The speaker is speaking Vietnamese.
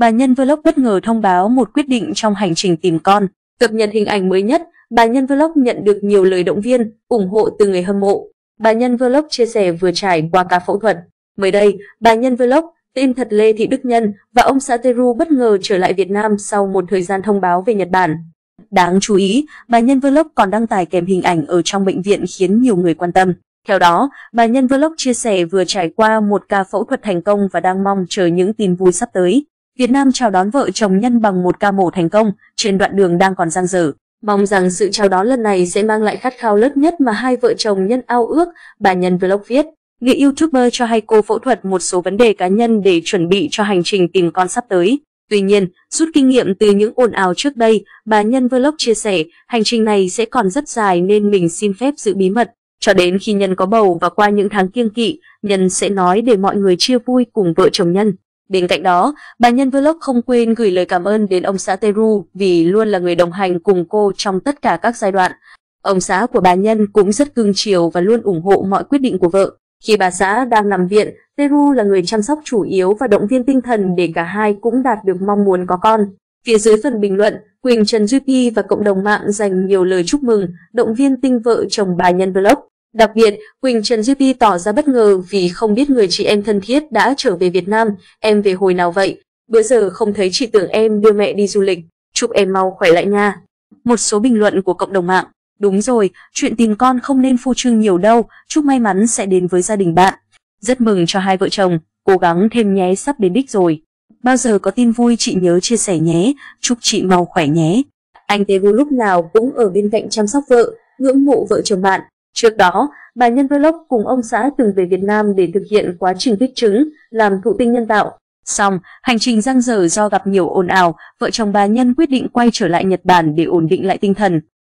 bà Nhân Vlog bất ngờ thông báo một quyết định trong hành trình tìm con. Cập nhật hình ảnh mới nhất, bà Nhân Vlog nhận được nhiều lời động viên, ủng hộ từ người hâm mộ. Bà Nhân Vlog chia sẻ vừa trải qua ca phẫu thuật. Mới đây, bà Nhân Vlog, tên thật Lê Thị Đức Nhân, và ông xã Teru bất ngờ trở lại Việt Nam sau một thời gian thông báo về Nhật Bản. Đáng chú ý, bà Nhân Vlog còn đăng tải kèm hình ảnh ở trong bệnh viện khiến nhiều người quan tâm. Theo đó, bà Nhân Vlog chia sẻ vừa trải qua một ca phẫu thuật thành công và đang mong chờ những tin vui sắp tới. Việt Nam chào đón vợ chồng Nhân bằng một ca mổ thành công trên đoạn đường đang còn dang dở. Mong rằng sự chào đón lần này sẽ mang lại khát khao lớn nhất mà hai vợ chồng Nhân ao ước, bà Nhân Vlog viết. Người YouTuber cho hay cô phẫu thuật một số vấn đề cá nhân để chuẩn bị cho hành trình tìm con sắp tới. Tuy nhiên, rút kinh nghiệm từ những ồn ào trước đây, bà Nhân Vlog chia sẻ hành trình này sẽ còn rất dài nên mình xin phép giữ bí mật. Cho đến khi Nhân có bầu và qua những tháng kiêng kỵ, Nhân sẽ nói để mọi người chia vui cùng vợ chồng Nhân. Bên cạnh đó, bà Nhân Vlog không quên gửi lời cảm ơn đến ông xã Teru vì luôn là người đồng hành cùng cô trong tất cả các giai đoạn. Ông xã của bà Nhân cũng rất cưng chiều và luôn ủng hộ mọi quyết định của vợ. Khi bà xã đang nằm viện, Teru là người chăm sóc chủ yếu và động viên tinh thần để cả hai cũng đạt được mong muốn có con. Phía dưới phần bình luận, Quỳnh Trần Duy Py và cộng đồng mạng dành nhiều lời chúc mừng, động viên tinh vợ chồng bà Nhân Vlog. Đặc biệt, Quỳnh Trần Duy Py tỏ ra bất ngờ vì không biết người chị em thân thiết đã trở về Việt Nam. Em về hồi nào vậy? Bữa giờ không thấy chị, tưởng em đưa mẹ đi du lịch. Chúc em mau khỏe lại nha. Một số bình luận của cộng đồng mạng. Đúng rồi, chuyện tìm con không nên phô trương nhiều đâu, chúc may mắn sẽ đến với gia đình bạn. Rất mừng cho hai vợ chồng, cố gắng thêm nhé, sắp đến đích rồi. Bao giờ có tin vui chị nhớ chia sẻ nhé, chúc chị mau khỏe nhé. Anh Teru lúc nào cũng ở bên cạnh chăm sóc vợ, ngưỡng mộ vợ chồng bạn. Trước đó, bà Nhân Vlog cùng ông xã từng về Việt Nam để thực hiện quá trình kích trứng, làm thụ tinh nhân tạo. Xong, hành trình dang dở do gặp nhiều ồn ào, vợ chồng bà Nhân quyết định quay trở lại Nhật Bản để ổn định lại tinh thần.